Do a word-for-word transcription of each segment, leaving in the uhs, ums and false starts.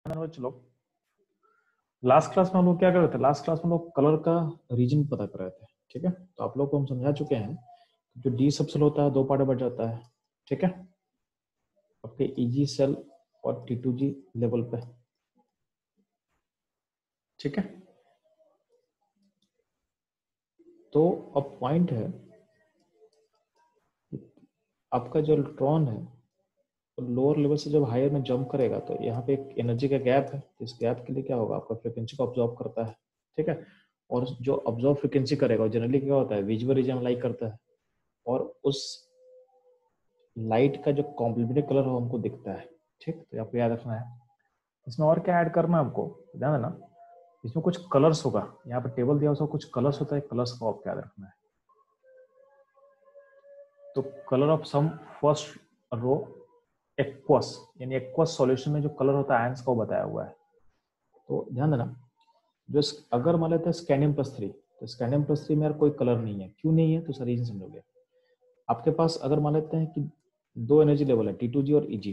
चलो last class में हम लोग क्या कर रहे थे लास्ट क्लास में हम लोग कलर का रीजन पता कर रहे थे। ठीक है, तो आप लोग को हम समझा चुके हैं जो डी सब सेल होता है दो पार्ट में बट जाता है। ठीक है, आपके ईजी सेल और टी टू जी लेवल पे। ठीक है, तो अब पॉइंट है आपका जो इलेक्ट्रॉन है लोअर लेवल से जब हायर में जंप करेगा तो यहाँ पे एक एनर्जी का गैप है। इस गैप के लिए क्या होगा, आपका फ्रिक्वेंसी को ऑब्जॉर्व करता है। ठीक है, और जो ऑब्जॉर्व फ्रिक्वेंसी करेगा जनरली क्या होता है, विजुअल रीजन लाइक करता है और उस लाइट का जो कॉम्प्लीमेंट्री कलर हो हमको दिखता है। ठीक, तो आपको याद रखना है। इसमें और क्या ऐड करना है हमको, ध्यान देना। इसमें कुछ कलर्स होगा, यहाँ पर टेबल दिया हुआ कुछ कलर्स होता है, कलर्स को आपको याद रखना है। तो colour of some first row aqueous, यानी एक्वस सॉल्यूशन में जो कलर होता है आयंस का वो बताया हुआ है। तो ध्यान देना, जो अगर मान लेते हैं स्कैंडियम प्लस थ्री, तो स्कैंडियम प्लस थ्री में यार कोई कलर नहीं है। क्यों नहीं है, तो सर रीजन समझोगे। आपके पास अगर मान लेते हैं कि दो एनर्जी लेवल है टी टू जी और ई जी,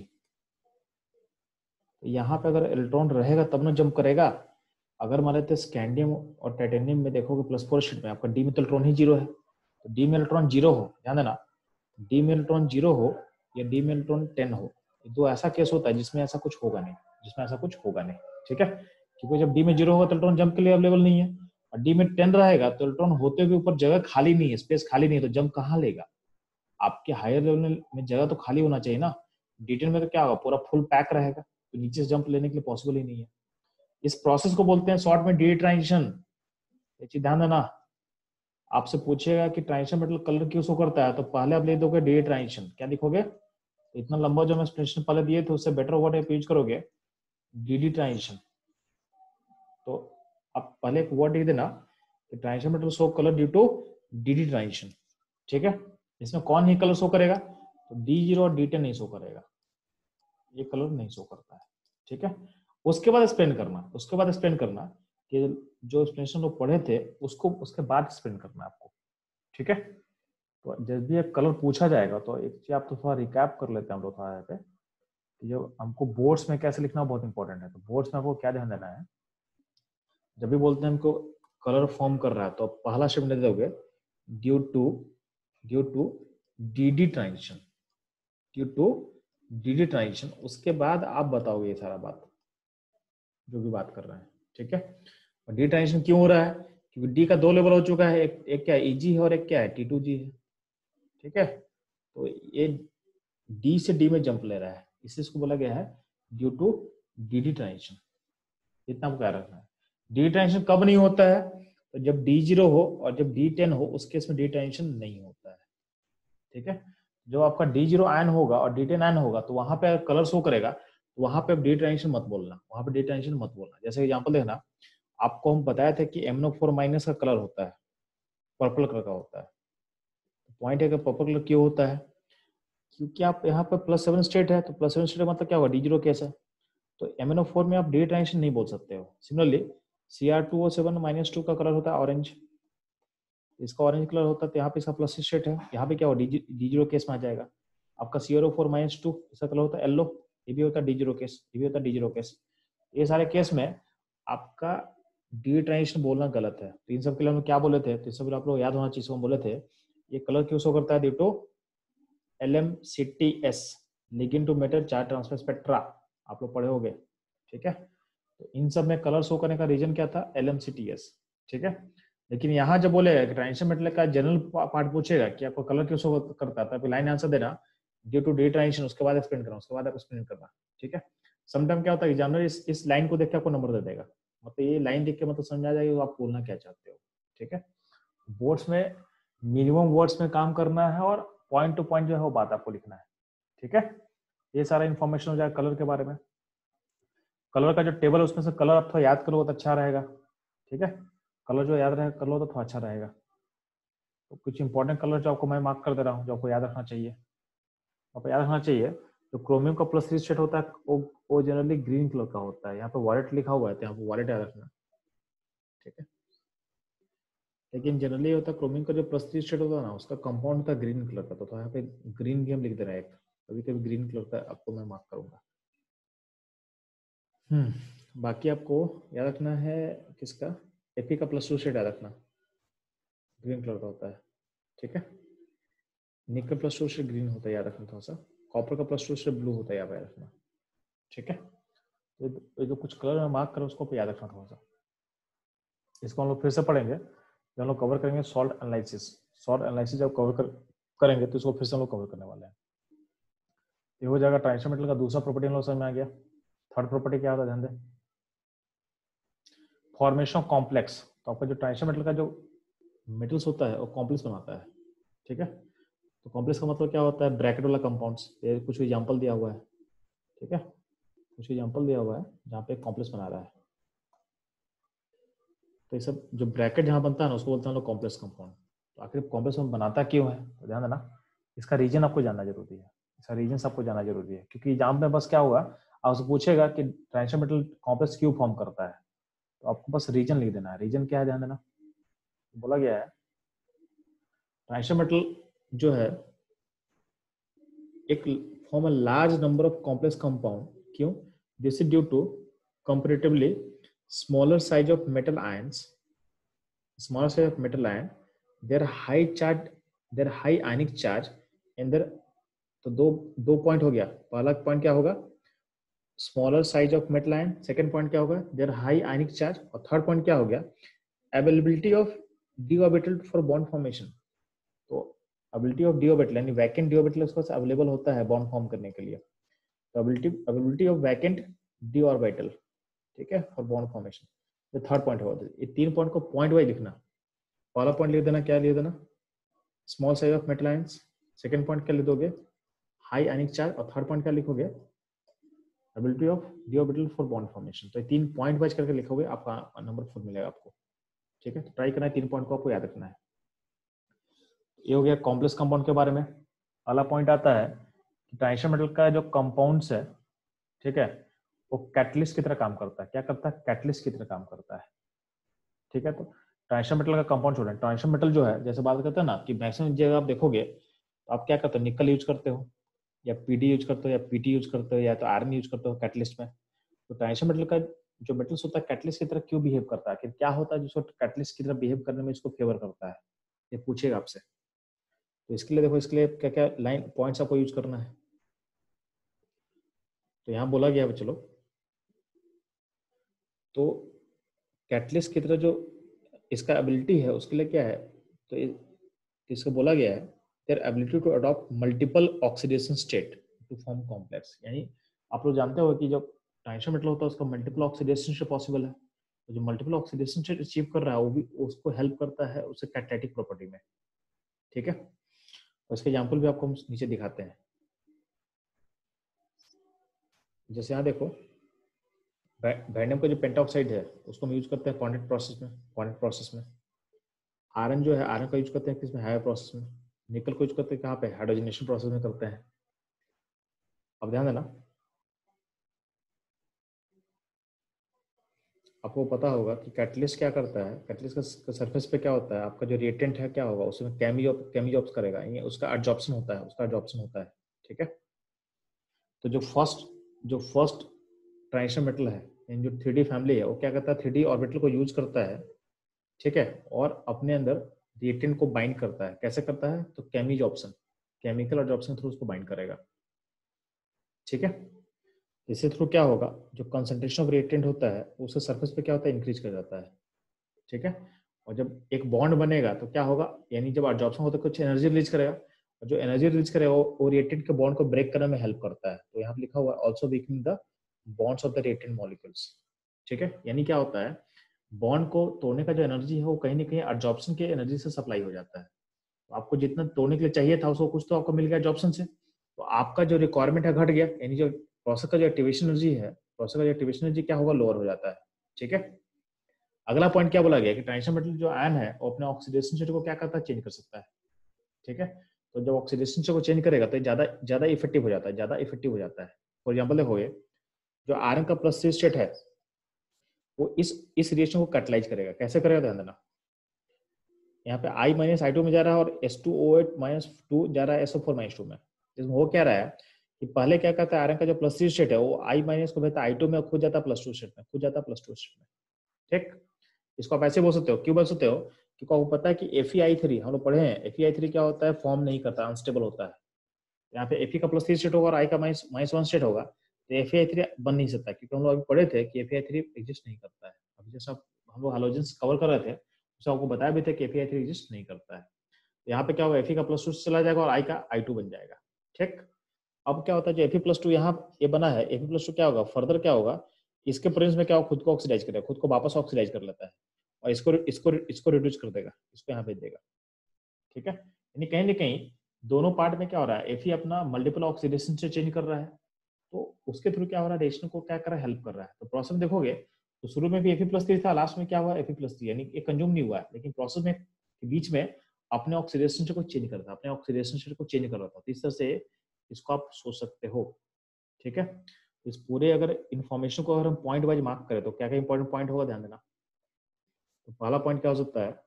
तो यहाँ पे अगर इलेक्ट्रॉन रहेगा तब ना जंप करेगा। अगर मान लेते हैं स्कैंडियम और टाइटेनियम में देखोगे प्लस फोर स्टेट में आपका डी में तो इलेक्ट्रॉन ही जीरो है। तो डी में इलेक्ट्रॉन जीरो हो, ध्यान देना, डी में इलेक्ट्रॉन जीरो हो या डी में इलेक्ट्रॉन टेन हो, दो ऐसा केस होता है जिसमें ऐसा कुछ होगा नहीं, जिसमें ऐसा कुछ होगा नहीं। ठीक है, क्योंकि जब डी में जीरो होगा तो इलेक्ट्रॉन जंप के लिए अवेलेबल नहीं है, और डी में टेन रहेगा तो इलेक्ट्रॉन होते हुए ऊपर जगह खाली नहीं है, स्पेस खाली नहीं है, तो जंप कहाँ लेगा। आपके हायर लेवल में जगह तो खाली होना चाहिए ना। डी टेन में तो क्या होगा, पूरा फुल पैक रहेगा, तो नीचे से जंप लेने के लिए पॉसिबल ही नहीं है। इस प्रोसेस को बोलते हैं शॉर्ट में डी ट्रांजिशन। ये चीज ध्यान देना, आपसे पूछेगा कि ट्रांजिशन मेटल कलर क्यों शो करता है, तो पहले आप ले दोगे डी ट्रांजिशन, क्या लिखोगे, इतना लंबा जो हम एक्सप्लेनेशन पहले दिए थे उससे बेटर वर्ड आप यूज करोगे डी ट्रांजिशन। तो आप पहले एक वर्ड लिख देना कि transition metal show colour due to d transition. ठीक है, इसमें कौन ही कलर शो करेगा, तो डी जीरो और डी टेन नहीं शो करेगा, ये कलर नहीं शो करता है। ठीक है, उसके बाद एक्सप्लेन करना, उसके बाद एक्सप्लेन करना कि जो एक्सप्लेनेशन लोग पढ़े थे उसको उसके बाद एक्सप्लेन करना आपको। ठीक है, तो जब भी एक कलर पूछा जाएगा तो एक चीज आप तो थोड़ा रिकैप कर लेते हैं हम लोग थोड़ा पे कि जो हमको बोर्ड्स में कैसे लिखना बहुत इंपॉर्टेंट है। तो बोर्ड्स में आपको क्या ध्यान देना है, जब भी बोलते हैं हमको कलर फॉर्म कर रहा है तो पहला शब्द दे दोगे due to due to d d transition, due to d d transition. उसके बाद आप बताओगे ये सारा बात जो भी बात कर रहे हैं। ठीक है, और डी ट्रांजिशन क्यों हो रहा है, क्योंकि डी का दो लेवल हो चुका है, एक एक क्या है ईजी है और एक क्या है टी टू जी है। ठीक है, तो ये डी से डी में जंप ले रहा है, इसे इसको बोला गया है due to d d transition. इतना आपको याद रखना है। डी ट्रांजिशन कब नहीं होता है, तो जब डी जीरो हो और जब डी टेन हो, उस केस में डी ट्रांजिशन नहीं होता है। ठीक है, जो आपका डी जीरो आयन होगा और डी टेन आयन होगा तो वहां पे कलर शो करेगा, तो वहां पे डी ट्रांजिशन मत बोलना, वहां पे डी ट्रांजिशन मत बोलना। जैसे एग्जांपल देखना, आपको हम बताया था कि M N O four minus का कलर होता है पर्पल कलर का होता है। पॉइंट है कि पर्पल कलर क्यों होता है, क्योंकि आप यहाँ पे प्लस सेवन स्टेट है, तो प्लस सेवन स्टेट मतलब क्या होगा, डी जीरो केस है, तो एम एन ओ फोर में आप डी ट्रांजिशन नहीं बोल सकते हो। Similarly C R two O seven minus two का कलर होता है ऑरेंज, इसका ऑरेंज कलर होता है, तो यहाँ पे इसका प्लस स्टेट है, यहाँ पे क्या होगा डी जीरो केस में आ जाएगा। आपका C R O four minus two इसका कलर होता है येलो, ये भी होता है डी जीरो केस, ये भी होता है डी जीरो केस। ये सारे केस में आपका डी ट्रांजिशन बोलना गलत है। तो इन सब के लिए हम क्या बोले थे, तो सब आप लोग याद होना चाहिए, हम बोले थे ये कलर क्यों शो करता है, due to L M C T S, ligand to metal charge transfer spectra, आप लोग पढ़े होंगे। ठीक है, तो इन सब में कलर शो करने का रीजन क्या था, L M C T S. ठीक है, लेकिन यहाँ जब बोले ट्रांजिशन मेटल का जनरल पार्ट पूछेगा कि आपको कलर क्यों शो करता है, तो लाइन आंसर देना ड्यू टू डी ट्रांजिशन, उसके बाद एक्सप्लेन करना, उसके बाद आप एक्सप्लेन करना। ठीक है, समटाइम क्या होता है एग्जामिनर इस इस लाइन को देख के आपको नंबर दे देगा, मतलब ये लाइन देख के मतलब समझ आ जाएगा आप बोलना क्या चाहते हो। ठीक है, बोर्ड्स में मिनिमम वर्ड्स में काम करना है और पॉइंट टू पॉइंट जो है वो बात आपको लिखना है। ठीक है, ये सारा इन्फॉर्मेशन हो जाएगा कलर के बारे में। कलर का जो टेबल है उसमें से कलर आप थोड़ा याद करो तो अच्छा रहेगा। ठीक है, कलर जो याद रहेगा कर लो तो थोड़ा अच्छा रहेगा। तो कुछ इंपॉर्टेंट कलर जो आपको मैं मार्क कर दे रहा हूँ जो आपको याद रखना चाहिए, आपको याद रखना चाहिए। जो क्रोमियम का प्लस थ्री स्टेट होता है वो वो जनरली ग्रीन कलर का होता है, यहाँ पे वॉलेट लिखा हुआ है तो यहाँ पे वॉलेट याद रखना। ठीक है, लेकिन जनरली होता है क्रोमियम का जो प्लस थ्री स्टेट होता है ना उसका कंपाउंड होता है ग्रीन कलर का, तो यहाँ पे ग्रीन भी हम लिख दे रहे हैं, कभी कभी ग्रीन कलर का आपको मैं मार्क करूंगा। हम्म बाकी आपको याद रखना है किसका, एपी का प्लस टू शेड याद रखना, ग्रीन कलर का होता है, ठीक है। Nickel plus two shade green होता है, याद रखना थोड़ा सा। कॉपर का प्लस टू शेड ब्लू होता है, याद रखना, ठीक है। तो ये जो कुछ कलर में मार्क करो उसको याद रखना थोड़ा सा। इसको हम लोग फिर से पढ़ेंगे जब हम लोग कवर करेंगे सॉल्ट एनालिसिस। सॉल्ट एनालिसिस जब कवर कर, करेंगे तो इसको फिर से हम लोग कवर करने वाले हैं। ये हो जाएगा ट्रांजिशन मेटल का दूसरा प्रॉपर्टी हम लोग समझ में आ गया। थर्ड प्रॉपर्टी क्या होता है ध्यान दें, फॉर्मेशन ऑफ कॉम्प्लेक्स। तो आपका जो ट्रांजिशन मेटल का जो मेटल्स होता है वो कॉम्प्लेक्स बनाता है, ठीक है। तो कॉम्प्लेक्स का मतलब क्या होता है, ब्रैकेट वाला कंपाउंड्स। ये कुछ एग्जांपल दिया हुआ है, ठीक है, कुछ एग्जांपल दिया हुआ है जहाँ पे कॉम्प्लेक्स बना रहा है। तो ये सब जो ब्रैकेट जहाँ बनता है ना उसको बोलते हैं लोग कॉम्प्लेक्स कंपाउंड। तो आखिर कॉम्प्लेक्स में बनाता क्यों है, तो ध्यान देना, इसका रीजन आपको जानना जरूरी है। इसका रीजन आपको जानना जरूरी है, क्योंकि एग्जाम में बस क्या होगा, आपसे पूछेगा कि ट्रांजिशन मेटल कॉम्प्लेक्स क्यों फॉर्म करता है, तो आपको बस रीजन लिख देना है। रीजन क्या है ध्यान देना, बोला गया है ट्रांजिशन मेटल जो है एक form a large number of complex compound. क्यों, this is due to comparatively smaller size of metal ions, smaller size of metal ion, their high charge, their high ionic charge and their, तो दो दो point हो गया। पहला point क्या होगा, smaller size of metal ion. Second point क्या होगा, देयर हाई आयनिक चार्ज। और थर्ड पॉइंट क्या हो गया, availability of d orbital for bond formation. तो अबिलिटी ऑफ डी ऑर्बिटल यानी वैकेंट डी ऑर्बिटल उसके पास अवेलेबल होता है बॉन्ड फॉर्म करने के लिए। तो ability availability of vacant d orbital, ठीक है, फॉर बॉन्ड फॉर्मेशन। ये थर्ड पॉइंट होगा। ये तीन पॉइंट को पॉइंट वाइज लिखना। पहला पॉइंट लिख देना, क्या लिख देना, small size of metal ions. Second point क्या लिख दोगे, हाई आयनिक चार्ज। और थर्ड पॉइंट क्या लिखोगे, ability of d orbital for bond formation. तो तीन पॉइंट वाइज करके लिखोगे, आपका नंबर फुल मिलेगा आपको, ठीक है। तो ट्राई करना है, तीन पॉइंट को आपको याद रखना है। ये हो गया कॉम्प्लेक्स कंपाउंड के बारे में। अगला पॉइंट आता है कि ट्रांजिशन मेटल का जो कंपाउंड्स है, ठीक है, वो कैटलिस्ट की तरह काम करता है। क्या करता है, कैटलिस्ट की तरह काम करता है, ठीक है। तो ट्रांजिशन मेटल का कंपाउंड छोड़ें, ट्रांजिशन मेटल जो है जैसे बात करते हैं ना कि मैक्सिमम जगह आप देखोगे तो आप क्या करते हो, निकल यूज करते हो या पीडी यूज करते हो या पीटी यूज करते हो या तो आयरन यूज करते हो कैटलिस्ट में। तो ट्रांजिशन मेटल का जो मेटल्स होता है कैटलिस्ट की तरह क्यों बिहेव करता है, क्या होता है जिसको कैटलिस्ट की तरह बिहेव करने में इसको फेवर करता है, ये पूछेगा आपसे। तो इसके लिए देखो, इसके लिए क्या क्या लाइन पॉइंट्स आपको यूज करना है। तो यहाँ बोला गया है, चलो, तो कैटलिस्ट की तरह जो इसका एबिलिटी है उसके लिए क्या है, तो इसको बोला गया है their ability to adopt multiple oxidation state to form complex. यानी आप लोग जानते हो कि जो ट्रांजिशन मेटल होता है उसका मल्टीपल ऑक्सीडेशन स्टेट पॉसिबल है। तो जो मल्टीपल ऑक्सीडेशन स्टेट अचीव कर रहा है वो भी उसको हेल्प करता है उससे कैटालिटिक प्रॉपर्टी में, ठीक है। और इसके एग्जांपल भी आपको हम नीचे दिखाते हैं। जैसे यहाँ देखो, वैंडियम का जो पेंटाऑक्साइड है उसको हम यूज करते हैं क्वांटेट प्रोसेस में, क्वांटेट प्रोसेस में। आयरन जो है, आयरन का यूज करते हैं किसमें, हायर प्रोसेस में। निकल को यूज करते हैं कहाँ पे, हाइड्रोजनेशन प्रोसेस में करते हैं। अब ध्यान देना, आपको पता होगा कि कैटलिस्ट क्या करता है, कैटलिस्ट का सरफेस पे क्या होता है, आपका जो रिएक्टेंट है क्या होगा, उसमें केमी केमी ऑब्स करेगा, ये उसका एडजॉर्प्शन होता है, उसका एडजॉर्प्शन होता है, ठीक है। तो जो फर्स्ट जो फर्स्ट ट्रांजिशन मेटल है इन जो थ्री डी फैमिली है वो क्या करता है, थ्री डी ऑर्बिटल को यूज करता है, ठीक है, और अपने अंदर रिएक्टेंट को बाइंड करता है। कैसे करता है, तो chemisorption, chemical adsorption through उसको बाइंड करेगा, ठीक है। इससे थ्रू क्या होगा, जो कंसंट्रेशन ऑफ रिएक्टेंट होता है उसके सरफेस पे क्या होता है, इंक्रीज कर जाता है, ठीक है। और जब एक बॉन्ड बनेगा तो क्या होगा, यानी जब एडजॉर्प्शन होता है कुछ एनर्जी रिलीज करेगा, और जो एनर्जी रिलीज करेगा वो रिएक्टेंट के बॉन्ड को ब्रेक करने में हेल्प करता है। तो यहाँ पे लिखा हुआ है also weakening the bonds of the reactant molecules, ठीक है। यानी क्या होता है, बॉन्ड को तोड़ने का जो एनर्जी है वो कहीं ना कहीं एडजॉर्प्शन के एनर्जी से सप्लाई हो जाता है। तो आपको जितना तोड़ने के लिए चाहिए था उसको कुछ तो आपको मिल गया एडजॉर्प्शन से, तो आपका जो रिक्वायरमेंट है घट गया, यानी जो प्रोसेस का जो एक्टिवेशन एनर्जी है, प्रोसेस का जो एक्टिवेशन एनर्जी क्या होगा, लोअर हो जाता है, ठीक है। अगला पॉइंट क्या बोला गया कि ट्रांजिशन मेटल जो आयन है वो अपने ऑक्सीडेशन स्टेट को क्या करता है, चेंज कर सकता है, ठीक है। तो जब ऑक्सीडेशन स्टेट को चेंज करेगा तो ज्यादा ज्यादा इफेक्टिव हो जाता है, ज्यादा इफेक्टिव हो जाता है। फॉर एग्जाम्पल देखोगे, जो आयरन का प्लस थ्री स्टेट है वो इस इस रिएक्शन को कैटलाइज करेगा। कैसे करेगा, ध्यान देना, यहाँ पे I माइनस आई टू में जा रहा है और S two O eight minus two जा रहा है S O four minus two में। इसमें हो क्या रहा है कि पहले क्या करता है, आयरन का जो प्लस थ्री स्टेट है वो आई माइनस को भेजता है आई टू में, खुद जाता है प्लस टू स्टेट में, खुद जाता है प्लस टू स्टेट में। ठीक, इसको आप ऐसे बोल सकते हो। क्यों बोल सकते हो? क्योंकि आपको पता है कि एफ ई आई थ्री हम लोग पढ़े हैं, एफ ई आई थ्री क्या होता है, फॉर्म नहीं करता, अनस्टेबल होता है। यहाँ पे एफ ई का प्लस थ्री स्टेट होगा और आई का माइनस माइनस वन स्टेट होगा, तो एफ ई आई थ्री बन नहीं सकता, क्योंकि हम लोग अभी पढ़े थे कि F E I three exist नहीं करता है। अभी जैसे हम लोग हाइड्रोजन कवर कर रहे थे, उससे आपको बताया भी था कि F E I three exist नहीं करता है। यहाँ पे क्या होगा, एफ ई का प्लस टू चला जाएगा और आई का आई टू बन जाएगा। ठीक, अब क्या होता है, जो एफ ई प्लस टू यहाँ ये बना है, एफ ई प्लस टू क्या होगा, फर्दर क्या होगा, इसके प्रेजेंस में क्या होगा, खुद को ऑक्सीडाइज करेगा, खुद को वापस ऑक्सीडाइज कर लेता है और इसको इसको इसको रिड्यूस कर देगा, इसको यहाँ भेज देगा। ठीक है, यानी कहीं ना कहीं दोनों पार्ट में क्या हो रहा है, एफ ई अपना मल्टीपल ऑक्सीडेशन से चेंज कर रहा है, तो उसके थ्रू क्या हो रहा है, रिएक्शन को क्या कर रहा है, हेल्प कर रहा है। तो प्रोसेस में देखोगे तो शुरू में भी एफ ई प्लस थ्री था, लास्ट में क्या हुआ, एफ ई प्लस थ्री, यानी ये कंज्यूम नहीं हुआ है, लेकिन प्रोसेस में के बीच में अपने ऑक्सीडेशन को चेंज कर रहा था, अपने ऑक्सीडेशन को चेंज कर रहा था। तो इस तरह से इसको आप सोच सकते हो। ठीक है, इस पूरे अगर इन्फॉर्मेशन को अगर हम पॉइंट वाइज मार्क करें तो क्या क्या इंपॉर्टेंट पॉइंट होगा, ध्यान देना। तो पहला पॉइंट क्या हो सकता है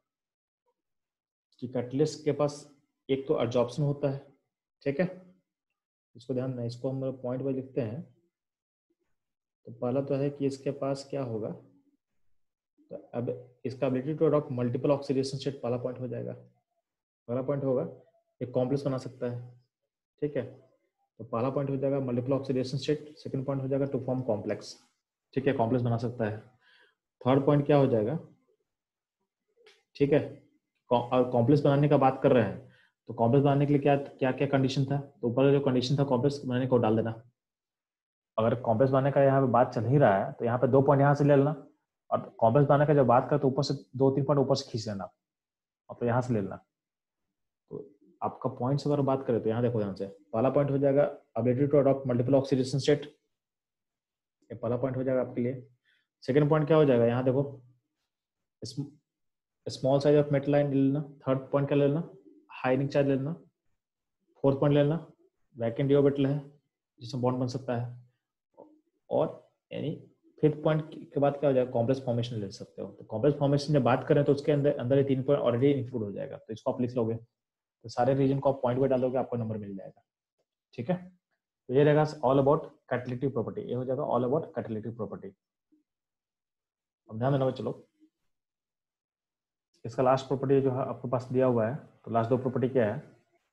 कि कैटलिस्ट के पास एक तो एब्जॉर्प्शन होता है। ठीक है, इसको ध्यान देना, इसको हम पॉइंट वाइज लिखते हैं। तो पहला तो है कि इसके पास क्या होगा, तो अब इसका ability to adopt multiple oxidation state पहला पॉइंट हो जाएगा। पहला पॉइंट होगा एक कॉम्प्लेक्स बना सकता है। ठीक है, तो पहला पॉइंट हो जाएगा multiple oxidation state, second point हो जाएगा टू फॉर्म कॉम्प्लेक्स। ठीक है, कॉम्प्लेक्स बना सकता है। थर्ड पॉइंट क्या हो जाएगा, ठीक है, और कॉम्प्लेक्स बनाने का बात कर रहे हैं, तो कॉम्प्लेक्स बनाने के लिए क्या क्या क्या कंडीशन था, तो ऊपर जो कंडीशन था कॉम्प्लेक्स बनाने को डाल देना। अगर कॉम्प्लेक्स बनाने का यहाँ पे बात चल ही रहा है तो यहाँ पे दो पॉइंट यहाँ से ले लेना, और कॉम्प्लेक्स बनाने का जब बात कर तो ऊपर से दो तीन पॉइंट ऊपर से खींच लेना, और तो यहाँ से ले लेना। तो आपका पॉइंट्स अगर बात करें तो यहाँ देखो, यहाँ से पहला पॉइंट हो जाएगा ability to adopt multiple oxidation state, ये पहला पॉइंट हो जाएगा आपके लिए। सेकंड पॉइंट क्या हो जाएगा, यहाँ देखो small size of metal line ले लेना। थर्ड पॉइंट क्या ले लेना, हाई निक चार्ज ले लेना। फोर्थ पॉइंट ले लेना वैकेंट डी ऑर्बिटल है जिसमें बॉन्ड बन सकता है। और यानी फिफ्थ पॉइंट के बाद क्या हो जाएगा, कॉम्प्लेक्स फॉर्मेशन ले सकते हो। तो कॉम्प्लेक्स फॉर्मेशन जब बात करें तो उसके अंदर अंदर तीन पॉइंट ऑलरेडी इंक्लूड हो जाएगा, तो इसको आप लिख लोगे, तो सारे रीजन को आप पॉइंट पे डालोगे, आपको नंबर मिल जाएगा। ठीक है, तो ये रहेगा ऑल अबाउट कैटालिटिक प्रॉपर्टी, ये हो जाएगा ऑल अबाउट कैटालिटिक प्रॉपर्टी। अब ध्यान देना, चलो इसका लास्ट प्रॉपर्टी जो है आपके पास दिया हुआ है, तो लास्ट दो प्रॉपर्टी क्या है,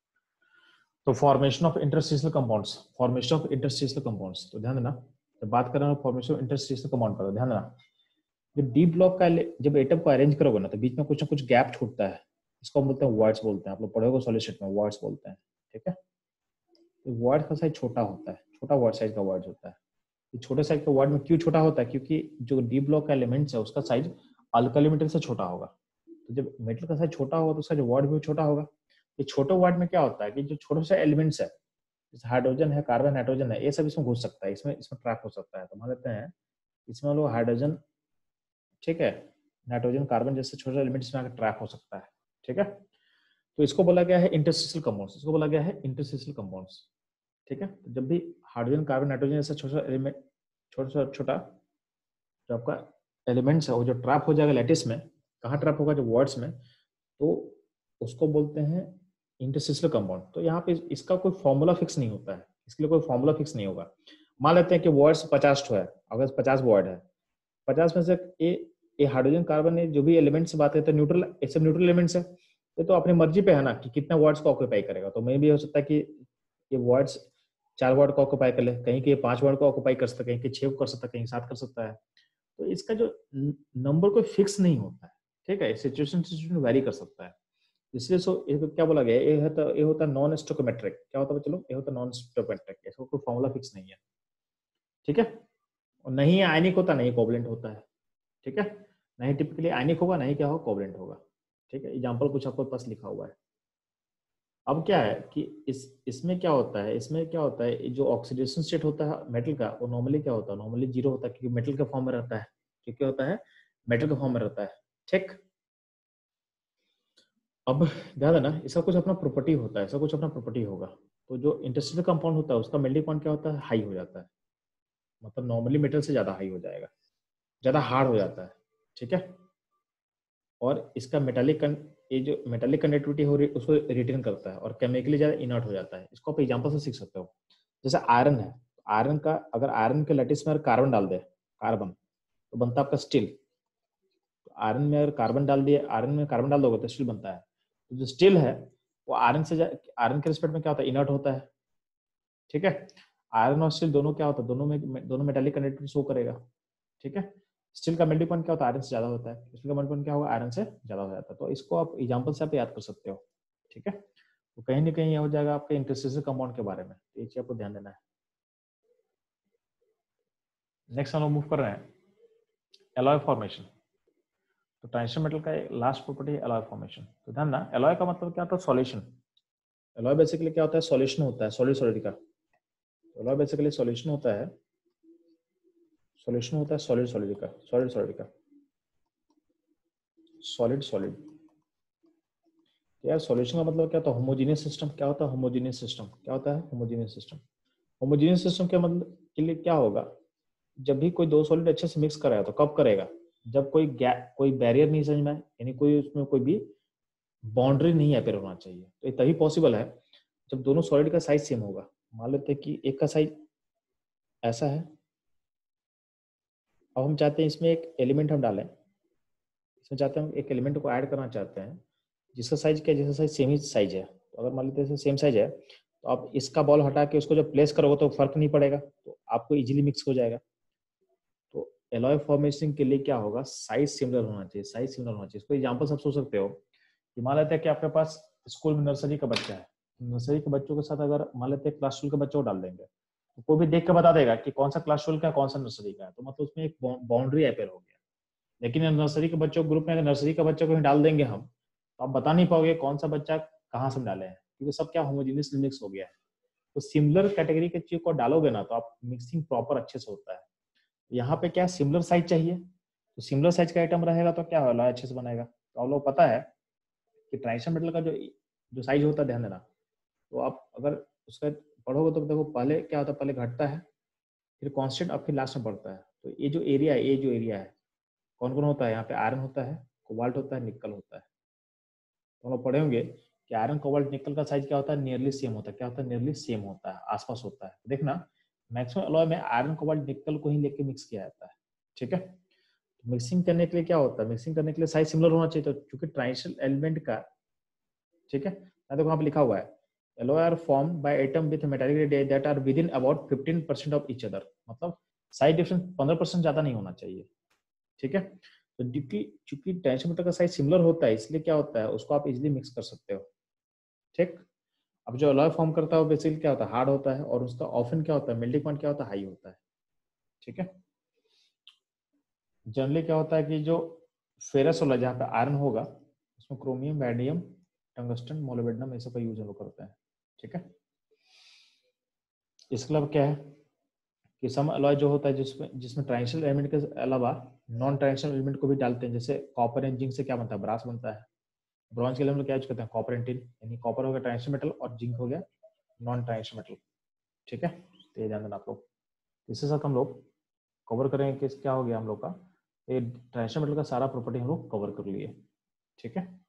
तो formation of interstitial compounds, formation of interstitial compounds. तो ध्यान देना, जब बात कर रहे हैं फॉर्मेशन ऑफ इंटरस्टिशियल कंपाउंड पर, ध्यान देना जब डी ब्लॉक का जब एटम को अरेंज करोगे ना तो बीच में कुछ ना कुछ गैप छूटता है, इसको हम बोलते हैं वॉइड्स बोलते हैं, आप लोग पढ़े होगे सॉलिड स्टेट में, वॉइड्स बोलते हैं। ठीक है, तो वॉइड का साइज छोटा होता है, छोटा वॉइड साइज का वॉइड होता है। ये छोटे साइज का वॉइड में क्यों छोटा होता है, क्योंकि जो डी ब्लॉक का एलिमेंट्स है उसका साइज अल्कली मेटल से छोटा होगा। तो जब मेटल का साइज छोटा होगा तो उसका जो वॉइड भी छोटा होगा। ये छोटे वॉइड में क्या होता है कि जो छोटे से एलिमेंट्स है, जैसे हाइड्रोजन है, कार्बन, नाइट्रोजन है, ये सब इसमें घुस सकता है, इसमें इसमें ट्रैप हो सकता है। तो मान लेते हैं इसमें लोग हाइड्रोजन, ठीक है, नाइट्रोजन, कार्बन जैसे छोटे एलिमेंट्स में आकर ट्रैप हो सकता है। ठीक है, तो इसको बोला गया है इंटरस्टिशियल कंपाउंड्स, इसको बोला गया है इंटरस्टिशियल कंपाउंड्स। ठीक है, तो जब भी हाइड्रोजन, कार्बन, नाइट्रोजन जैसा छोटा एलिमेंट, छोटा छोटा जो आपका एलिमेंट्स है वो जो ट्रैप हो जाएगा लैटिस में, कहाँ ट्रैप होगा, जो वर्ड्स में, तो उसको बोलते हैं इंटरस्टिशियल कंपाउंड। तो यहाँ पे इसका कोई फॉर्मूला फिक्स नहीं होता है, इसके लिए कोई फॉर्मूला फिक्स नहीं होगा। मान लेते हैं कि वर्ड्स पचास है, अगर पचास वर्ड है, पचास में से ए ये हाइड्रोजन, कार्बन ने जो भी एलिमेंट्स से बात करते हैं न्यूट्रल, ये सब न्यूट्रल एलिमेंट्स है, ये तो अपनी मर्जी पे है ना कि कितना वर्ड्स को ऑक्यूपाई करेगा। तो मे भी हो सकता है कि ये वर्ड्स चार वर्ड को ऑक्यूपाई कर ले, कहीं के पांच वर्ड को ऑक्यूपाई कर सकता है, कहीं के छह को कर सकता है, कहीं सात कर सकता है। तो इसका जो नंबर कोई फिक्स नहीं होता है। ठीक है, सिचुएशन सिचुएशन वेरी कर सकता है, इसलिए सो इसको क्या बोला गया, ये होता ये होता नॉन स्टोकोमेट्रिक। क्या होता है चलो, ये होता नॉन स्टोकोमेट्रिक, इसको कोई फॉर्मूला फिक्स नहीं है। ठीक है, और नहीं आयनिक होता, नहीं कोवलेंट होता है। ठीक है, नहीं टिपिकली आयनिक होगा, नहीं क्या होगा, कोवलेंट होगा। ठीक है, एग्जांपल कुछ आपको पास लिखा हुआ है। अब क्या है कि इस इसमें क्या होता है, इसमें क्या होता है, जो ऑक्सीडेशन स्टेट होता है मेटल का, वो नॉर्मली क्या होता है, नॉर्मली जीरो होता है, क्योंकि मेटल के फॉर्म में रहता है। क्योंकि होता है मेटल के फॉर्म में रहता है। ठीक, अब ध्यान देना, इसका कुछ अपना प्रॉपर्टी होता है, इसका कुछ अपना प्रॉपर्टी होगा। तो जो इंटरस्टिशियल कंपाउंड होता है उसका मेल्टिंग पॉइंट क्या होता है, हाई हो जाता है, मतलब नॉर्मली मेटल से ज्यादा हाई हो जाएगा, ज्यादा हार्ड हो जाता है। ठीक है, और इसका मेटालिक ये जो मेटालिक कंडक्टिविटी हो रही है उसको रिटेन करता है, और केमिकली ज्यादा इनर्ट हो जाता है। इसको आप एग्जांपल से सीख सकते हो। जैसे आयरन है, आयरन का अगर आयरन के लैटिस में अगर कार्बन डाल दे, कार्बन, तो बनता है आपका स्टील। तो आयरन में अगर कार्बन डाल दिए, आयरन में कार्बन डाल दोगे तो स्टील बनता है। तो जो स्टील है वो आयरन से, आयरन के रिस्पेक्ट में क्या होता है, इनर्ट होता है। ठीक है, आयरन और स्टील दोनों क्या होता है, दोनों में दोनों मेटालिक कंडक्टिविटी शो करेगा। ठीक है, स्टील का मेल्टिंग पॉइंट क्या होता है, आयरन से ज्यादा होता है, स्टील का मेल्टिंग पॉइंट क्या होगा, आयरन से ज्यादा हो जाता है। तो इसको आप एग्जांपल से आप याद कर सकते हो। ठीक है, तो कहीं ना कहीं ये हो जाएगा आपके इंटरस्टेशियल कंपाउंड के बारे में, तो ये चीज आपको ध्यान देना है। नेक्स्ट हम लोग मूव कर रहे हैं एलॉय फॉर्मेशन। तो ट्रांजिशन मेटल का लास्ट प्रॉपर्टी है एलॉय फॉर्मेशन। तो ध्यान ना, एलॉय का मतलब क्या होता है, सॉल्यूशन। एलॉय बेसिकली क्या होता है, सॉल्यूशन होता है, सॉलिड सॉलिड का। एलॉय बेसिकली सॉल्यूशन होता है, सॉल्यूशन होता है सॉलिड सॉलिड का, सॉलिड सॉलिड का, सॉलिड सॉलिड। यार सॉल्यूशन का मतलब क्या होता है, होमोजेनियस सिस्टम। क्या होता है होमोजेनियस सिस्टम, क्या होता है होमोजेनियस सिस्टम। होमोजेनियस सिस्टम के मतलब के लिए क्या होगा, जब भी कोई दो सॉलिड अच्छे से मिक्स करेगा तो कब करेगा, जब कोई गैप, कोई बैरियर नहीं समझ में आए, यानी कोई उसमें कोई भी बाउंड्री नहीं अपेयर होना चाहिए। तो ये तभी पॉसिबल है जब दोनों सॉलिड का साइज सेम होगा। मान लेते हैं कि एक का साइज ऐसा है, अब हम चाहते हैं इसमें एक एलिमेंट हम डालें, इसमें चाहते हैं हम एक एलिमेंट को ऐड करना चाहते हैं जिसका साइज क्या है, जिसका साइज सेम ही साइज है। तो अगर मान लेते हैं सेम साइज है, तो आप इसका बॉल हटा के उसको जब प्लेस करोगे तो फर्क नहीं पड़ेगा, तो आपको इजीली मिक्स हो जाएगा। तो एलॉय फॉर्मेशन के लिए क्या होगा, साइज सिमिलर होना चाहिए, साइज सिमिलर होना चाहिए। इसको एग्जांपल सब सोच सकते हो कि मान लेते हैं कि आपके पास स्कूल में नर्सरी का बच्चा है, नर्सरी के बच्चों के साथ अगर मान लेते हैं क्लास ट्वेल्व के बच्चों को डाल देंगे, तो कोई भी देख के बता देगा कि कौन सा क्लास ट्वेल्व का है, कौन सा नर्सरी का है। तो मतलब उसमें एक बाउंड्री अपेयर हो गया। लेकिन नर्सरी के बच्चों ग्रुप में अगर नर्सरी का बच्चा को डाल देंगे हम, तो आप बता नहीं पाओगे कौन सा बच्चा कहाँ से डाले हैं, क्योंकि सब क्या होमोजेनियस मिक्स हो गया है। तो सिमिलर कैटेगरी के चीज को डालोगे ना, तो आप मिक्सिंग प्रॉपर अच्छे से होता है। यहाँ पे क्या सिमिलर साइज चाहिए, तो सिमिलर साइज का आइटम रहेगा तो क्या होगा, अच्छे से बनेगा। तो आप लोग पता है कि ट्रांजिशन मेटल का जो जो साइज होता है, ध्यान देना, तो आप अगर उसका पढ़ोगे तो देखो पहले क्या होता है, पहले घटता है, फिर कांस्टेंट, अब फिर लास्ट में बढ़ता है। तो ये जो एरिया है, ये जो एरिया है कौन कौन होता है, यहाँ पे आयरन होता है, कोबाल्ट होता है, निकल होता है। तो हम लोग पढ़े होंगे कि आयरन कोबाल्ट निकल का साइज क्या होता है, नियरली सेम होता है। क्या होता है, नियरली सेम होता है, आसपास होता है। देखना मैक्सिमम अलॉय में आयरन कोबाल्ट निकल को ही लेके मिक्स किया जाता है। ठीक है, मिक्सिंग करने के लिए क्या होता है, मिक्सिंग करने के लिए साइज सिमिलर होना चाहिए। तो क्योंकि ट्रांजिशन एलिमेंट का, ठीक है, देखो वहां पे लिखा हुआ है alloy are formed by atom with metallic radii that are within about fifteen percent of each other। मतलब साइज डिफरेंस पंद्रह परसेंट ज्यादा नहीं होना चाहिए। ठीक है, तो क्योंकि चूंकि ट्रांजिशन मेटल का साइज सिमिलर होता है, इसलिए क्या होता है, उसको आप इजीली मिक्स कर सकते हो। ठीक, अब जो अलॉय फॉर्म करता है वो बेसिकली क्या होता है, हार्ड होता है, और उसका ऑफन क्या होता है, मेल्टिंग पॉइंट क्या होता है, हाई होता है। ठीक है, जनरली क्या होता है कि जो फेरस वाला जहाँ पे आयरन होगा, उसमें क्रोमियम, वैडियम, टंगस्टन, मोलिब्डेनम ये सब का यूज हम लोग करते हैं। ठीक है, इसका मतलब क्या है कि सम अलॉय जो होता है जिसमें जिसमें ट्रांजिशन एलिमेंट के अलावा नॉन ट्रांजिशन एलिमेंट को भी डालते हैं, जैसे कॉपर एंड जिंक से क्या बनता है, ब्रास बनता है। ब्रॉन्ज के लिए हम लोग क्या यूज करते हैं, कॉपर एंड टिन, यानी कॉपर हो गया ट्रांजिशन मेटल और जिंक हो गया नॉन ट्रांजिशन मेटल। ठीक है, तो ये ध्यान देना आप लोग। इसके साथ हम लोग कवर करेंगे कि क्या हो गया हम लोग का, ये ट्रांजिशन मेटल का सारा प्रॉपर्टी हम लोग कवर कर लिए। ठीक है।